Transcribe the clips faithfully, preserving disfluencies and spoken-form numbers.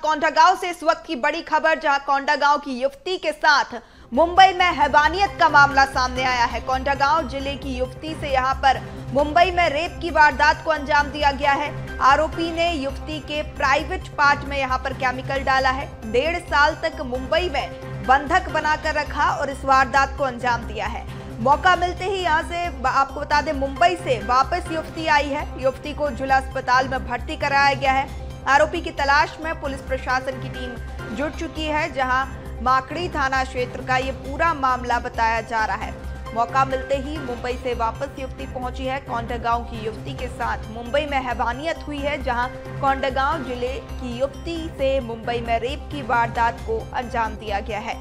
कोंडागांव से इस वक्त की बड़ी खबर, जहां कोंडागांव की युवती के साथ मुंबई में हैवानियत का मामला सामने आया है। कोंडागांव जिले की युवती से यहां पर मुंबई में रेप की वारदात को अंजाम दिया गया है। आरोपी ने युवती के प्राइवेट पार्ट में यहां पर केमिकल डाला है। डेढ़ साल तक मुंबई में बंधक बनाकर रखा और इस वारदात को अंजाम दिया है। मौका मिलते ही यहां से आपको बता दें, मुंबई से वापस युवती आई है। युवती को जिला अस्पताल में भर्ती कराया गया है। आरोपी की तलाश में पुलिस प्रशासन की टीम जुट चुकी है, जहां माकड़ी थाना क्षेत्र का ये पूरा मामला बताया जा रहा है। मौका मिलते ही मुंबई से वापस युवती पहुंची है। कोंडागांव की युवती के साथ मुंबई में हैवानियत हुई है, जहां कोंडागांव जिले की युवती से मुंबई में रेप की वारदात को अंजाम दिया गया है।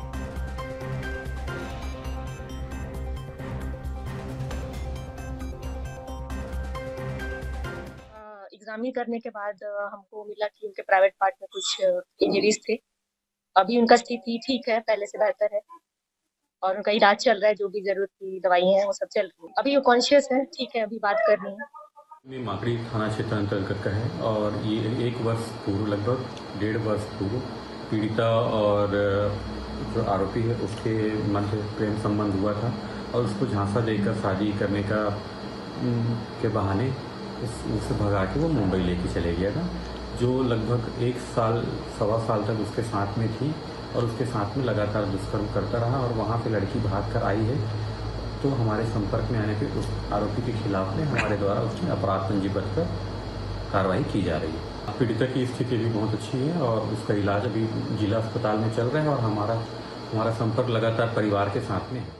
एग्जामिन करने के बाद हमको मिला कि उनके प्राइवेट पार्ट में कुछ इंजरीज थे। अभी उनका स्थिति ठीक है, पहले से बेहतर है और उनका इलाज चल रहा है। जो भी जरूरत की दवाई है वो सब चल रही है। अभी वो कॉन्शियस है, ठीक है, अभी बात कर रही है। ये माकड़ी थाना क्षेत्र अंतर्गत का है और ये एक वर्ष पूर्व, लगभग डेढ़ वर्ष पूर्व पीड़िता और जो आरोपी है उसके मध्य प्रेम संबंध हुआ था और उसको झांसा देकर शादी करने का के बहाने उस उससे भगा के वो मुंबई लेके चले गया था, जो लगभग एक साल सवा साल तक उसके साथ में थी और उसके साथ में लगातार दुष्कर्म करता रहा और वहाँ पे लड़की भाग कर आई है। तो हमारे संपर्क में आने पे उस आरोपी के खिलाफ में हमारे द्वारा उसमें अपराध पंजीबद्ध कर कार्रवाई की जा रही है। पीड़िता की स्थिति भी बहुत अच्छी है और उसका इलाज अभी जिला अस्पताल में चल रहा है और हमारा हमारा संपर्क लगातार परिवार के साथ में है।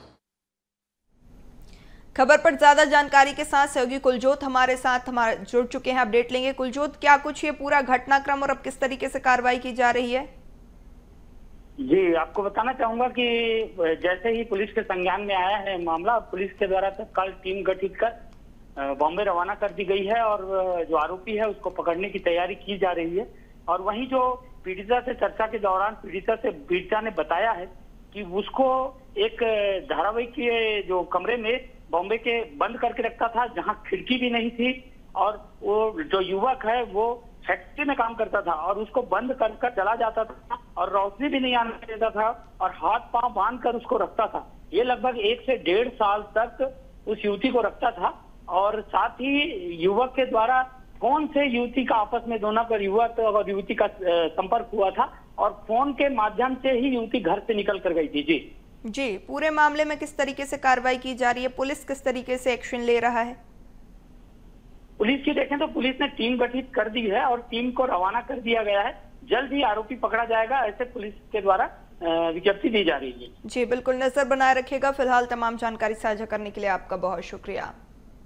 खबर पर ज्यादा जानकारी के साथ सहयोगी कुलजोत हमारे साथ हमारे जुड़ चुके हैं। अपडेट लेंगे। कुलजोत, क्या कुछ ये पूरा घटनाक्रम और अब किस तरीके से कार्रवाई की जा रही है? जी, आपको बताना चाहूंगा कि जैसे ही पुलिस के संज्ञान में आया है मामला, पुलिस के द्वारा तत्काल टीम गठित कर बॉम्बे रवाना कर दी गई है और जो आरोपी है उसको पकड़ने की तैयारी की जा रही है। और वहीं जो पीड़िता से चर्चा के दौरान पीड़िता से पीड़िता ने बताया है कि उसको एक धारावाहिक के जो कमरे में बॉम्बे के बंद करके रखता था, जहां खिड़की भी नहीं थी और वो जो युवक है वो फैक्ट्री में काम करता था और उसको बंद कर कर चला जाता था और रोशनी भी नहीं आने देता था और हाथ पांव बांध कर उसको रखता था। ये लगभग एक से डेढ़ साल तक उस युवती को रखता था और साथ ही युवक के द्वारा फोन से युवती का आपस में दोनों पर युवक और युवती का संपर्क हुआ था और फोन के माध्यम से ही युवती घर से निकल कर गई थी। जी जी, पूरे मामले में किस तरीके से कार्रवाई की जा रही है? पुलिस किस तरीके से एक्शन ले रहा है? पुलिस की देखें तो पुलिस ने टीम गठित कर दी है और टीम को रवाना कर दिया गया है। जल्द ही आरोपी पकड़ा जाएगा, ऐसे पुलिस के द्वारा विज्ञप्ति दी जा रही है। जी बिल्कुल, नजर बनाए रखिएगा। फिलहाल तमाम जानकारी साझा करने के लिए आपका बहुत शुक्रिया।